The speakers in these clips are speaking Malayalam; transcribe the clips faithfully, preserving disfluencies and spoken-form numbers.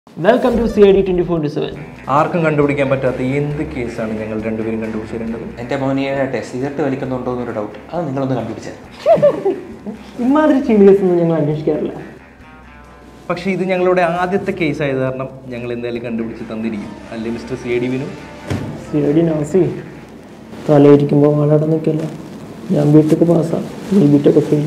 Welcome to C I D twenty-four into seven. ആർക്കും കണ്ടുപിടിക്കാൻ പറ്റാത്ത എന്ത് കേസാണ് ഞങ്ങൾ രണ്ടുപേരും കണ്ടുപിടിച്ചിരുന്നത്? എൻ്റെ മോനിയായിട്ട് സിഗരറ്റ് വലിക്കുന്നുണ്ടോ എന്നൊരു ഡൗട്ട്, അത് നിങ്ങളൊന്ന് കണ്ടുപിടിച്ചത്. ഇമാതിരി ചീന കേസൊന്നും ഞങ്ങൾ അന്വേഷിക്കാറില്ല. പക്ഷേ ഇത് ഞങ്ങളുടെ ആദ്യത്തെ കേസ് ആയത് കാരണം ഞങ്ങൾ എന്തായാലും കണ്ടുപിടിച്ച് തന്നിരിക്കും, അല്ലേ mister C I D Vinu? C I D Nasi തലയിരിക്കുമ്പോൾ ആളവിടെ നിൽക്കല്ല. ഞാൻ ബിടെക് പാസ്സാണ്, നീ B Tech fail.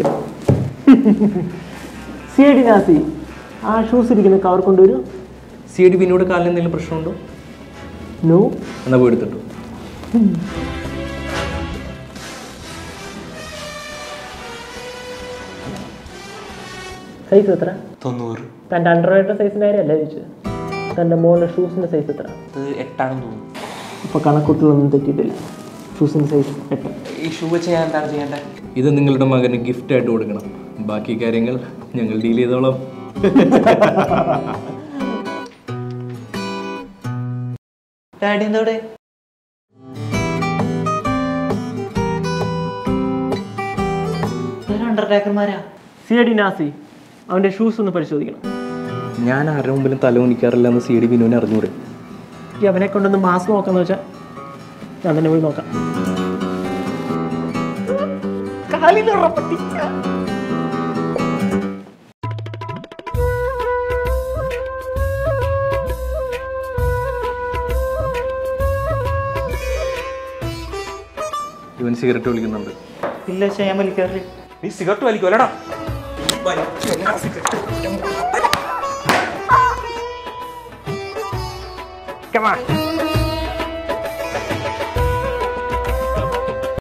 C I D Nasi ആ ഷൂസ് ഇരിക്കുന്ന കവർ കൊണ്ടുവരും. സി ഐ ഡി വിനോട് കാലിന് എന്തെങ്കിലും പ്രശ്നമുണ്ടോ? നോ. എന്നാൽ പോയി എടുത്തിട്ടു. സൈസ് എത്ര? തൊണ്ണൂറ്. തൻ്റെ അണ്ടർവെയറിൻ്റെ സൈസിൻ്റെ കാര്യമല്ല ചോദിച്ചത്, തൻ്റെ മോളുടെ ഷൂസിൻ്റെ സൈസ് എത്ര? അത് എട്ടാണെന്ന് തോന്നുന്നു. ഇപ്പോൾ കണക്കൂട്ടിലൊന്നും തെറ്റിയിട്ടില്ല, ഷൂസിൻ്റെ സൈസ് എട്ട്. ഈ ഷൂ വെച്ച് ഞാൻ എന്താണ് ചെയ്യേണ്ടത്? ഇത് നിങ്ങളുടെ മകന് ഗിഫ്റ്റായിട്ട് കൊടുക്കണം, ബാക്കി കാര്യങ്ങൾ ഞങ്ങൾ ഡീൽ ചെയ്തോളാം. ഡാഡി എന്തോടെ? അണ്ടർടേക്കർമാരാ. സി ഐ ഡി നാസി അവൻ്റെ ഷൂസ് ഒന്ന് പരിശോധിക്കണം. ഞാൻ ആരുടെ മുമ്പിലും തല കുനിക്കാറില്ല എന്ന് സി ഐ ഡി വിനുവിനെ അറിഞ്ഞൂടെ? ഈ അവനെ കൊണ്ടൊന്ന് മാസ്ക് നോക്കാന്ന് വെച്ചാൽ ഞാൻ തന്നെ പോയി നോക്കാം. ഇവൻ സിഗരറ്റ് വലിക്കുന്നുണ്ട്. ഇല്ല, ഞാൻ വലിക്കാറില്ല. നീ സിഗരറ്റ് വലിക്കുമല്ലടാ. Come on.